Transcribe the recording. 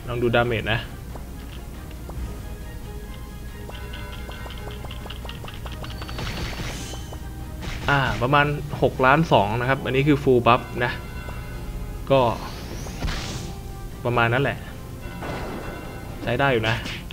ลองดูดาเมจนะประมาณ6.2 ล้านนะครับอันนี้คือฟูลบัฟนะก็ประมาณนั้นแหละใช้ได้อยู่นะ